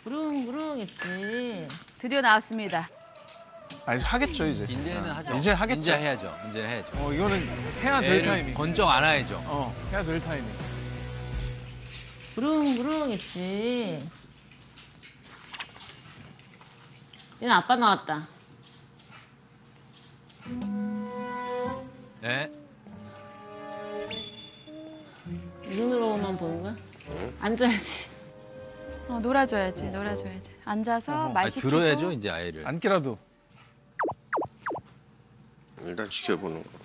부릉부릉 했지. 드디어 나왔습니다. 아니 하겠죠 이제. 이제는 하죠. 이제 하겠죠. 이제 해야죠. 이제 해야죠. 이거는 해야 될 타이밍. 건정 안 해야죠. 해야 될 타이밍. 부릉부릉 했지. 얘는 아빠 나왔다. 네. 눈으로만 보는 거야? 앉아야지. 놀아줘야지, 놀아줘야지. 앉아서 말 시키고. 들어야죠 이제 아이를. 앉기라도. 일단 지켜보는 거.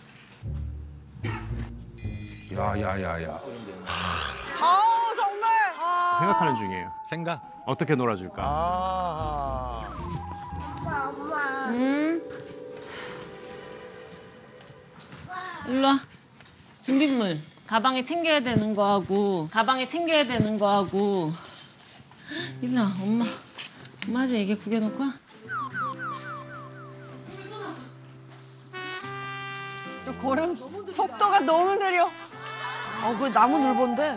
야야야야. 정말. 생각하는 중이에요. 생각. 어떻게 놀아줄까? 아. 일로 와. 준비물. 가방에 챙겨야 되는 거 하고, 일로 와, 엄마한테 얘기 구겨놓고 와. 걸음 속도가 너무 느려. 그 나무 늘본데.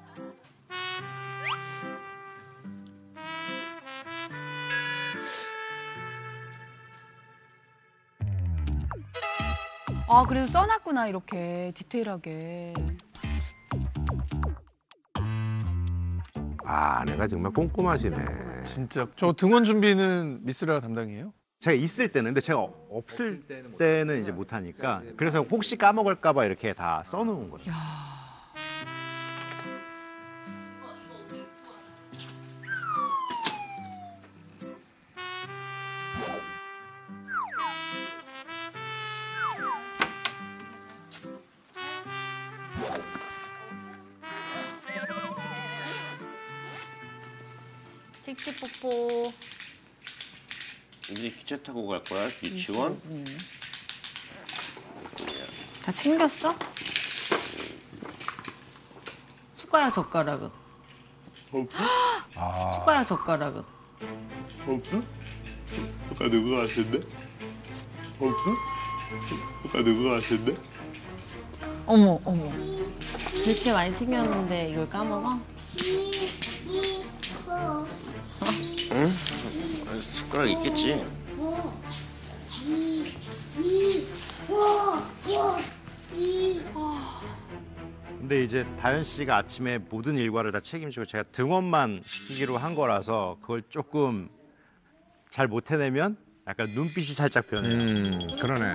그래도 써놨구나, 이렇게 디테일하게. 아내가 정말 꼼꼼하시네. 진짜. 저 등원 준비는 미스라가 담당이에요? 제가 있을 때는, 근데 제가 없을 때는 이제 못하니까. 그래서 혹시 까먹을까봐 이렇게 다 써놓은 거예요. 칙칙뽀뽀. 이제 기차 타고 갈 거야? 유치원? 다 챙겼어? 숟가락 젓가락은? 숟가락 젓가락은? 없어? 아까 누구 같은데? 없어? 아까 누구 같은데? 어머. 그렇게 많이 챙겼는데 이걸 까먹어? 응? 아니, 숟가락 있겠지. 근데 이제 다현 씨가 아침에 모든 일과를 다 책임지고 제가 등원만 시키기로 한 거라서 그걸 조금 잘 못 해내면 약간 눈빛이 살짝 변해요. 그러네.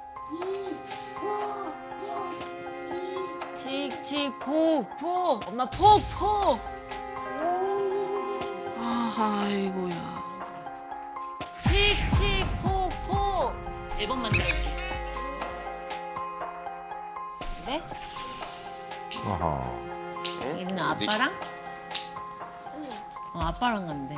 칙칙 폭폭. 엄마 폭폭. 아이고야. 칙칙 폭폭. 1번만 더 해줄게. 네? 어허. 얘는 아빠랑? 아빠랑 간대.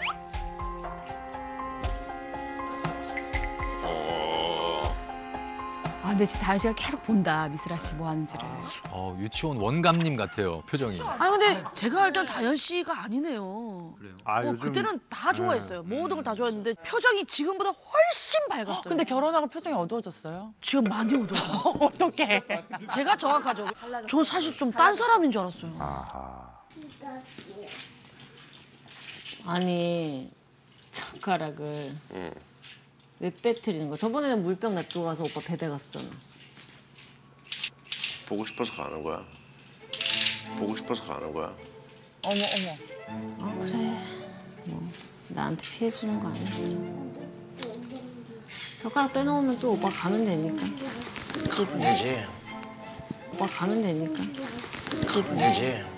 근데 진짜 다현 씨가 계속 본다, 미스라 씨 뭐 하는지를. 유치원 원감님 같아요 표정이. 근데 제가 알던 다현 씨가 아니네요. 그래요? 요즘 그때는 다 좋아했어요. 모든 걸 다 좋아했는데 표정이 지금보다 훨씬 밝았어요. 근데 결혼하고 표정이 어두워졌어요? 지금 많이 어두워져. 어떡해. 제가 정확하죠. 저 사실 좀 딴 사람인 줄 알았어요. 아하. 아니, 젓가락을 왜 빼뜨리는 거야? 저번에는 물병 놔두고 가서 오빠 배달 갔었잖아. 보고 싶어서 가는 거야. 보고 싶어서 가는 거야. 어머. 그래. 뭐 나한테 피해 주는 거 아니야? 젓가락 빼놓으면 또 오빠 가면 되니까. 가면 되지. 오빠 가면 되니까. 가면 되지.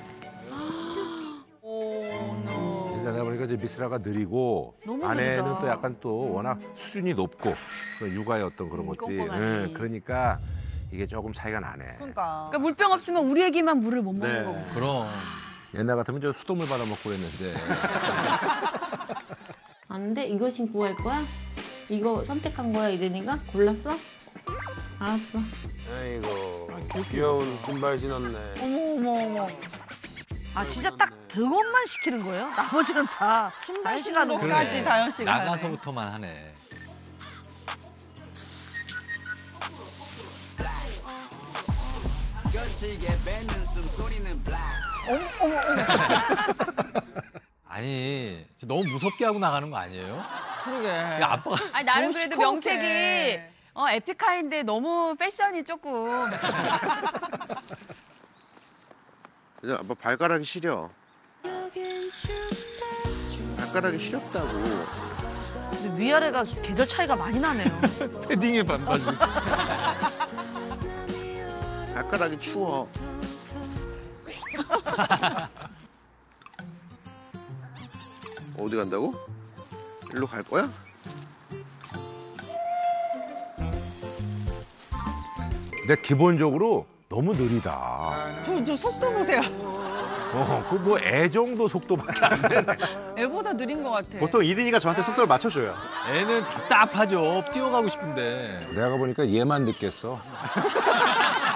진짜 내가 보니까 이제 미스라가 느리고 너무 아내는 느리다. 또 약간 또 워낙 수준이 높고 그런 육아의 어떤 그런 것들이. 꼼꼼하지. 그러니까 이게 조금 차이가 나네. 그러니까. 그러니까 물병 없으면 우리 애기만 물을 못 먹는 네. 거거든. 그럼. 옛날 같으면 저 수돗물 받아 먹고 그랬는데. 안 돼? 이거 신고 갈 거야? 이거 선택한 거야, 이든이가? 골랐어? 알았어. 아이고 귀여운 금발 신었네. 어머. 진짜 딱 등원만 시키는 거예요? 나머지는 다 다현 씨가 너무 까지 다현 씨가 하네. 나가서부터만 하네. 아니 너무 무섭게 하고 나가는 거 아니에요? 그러게. 야, 아빠가 아니 나름 너무 그래도 시커멓게. 명색이 에픽하인데 너무 패션이 조금. 이제 아빠 발가락이 시려. 발가락이 시렵다고. 근데 위아래가 계절 차이가 많이 나네요. 패딩에 반바지. 발가락이 추워. 어디 간다고? 일로 갈 거야? 근데 기본적으로 너무 느리다. 저 속도 보세요. 그 뭐 애 정도 속도밖에 안 되네. 애보다 느린 것 같아. 보통 이든이가 저한테 속도를 맞춰줘요. 애는 답답하죠. 뛰어가고 싶은데. 내가 보니까 얘만 느꼈어.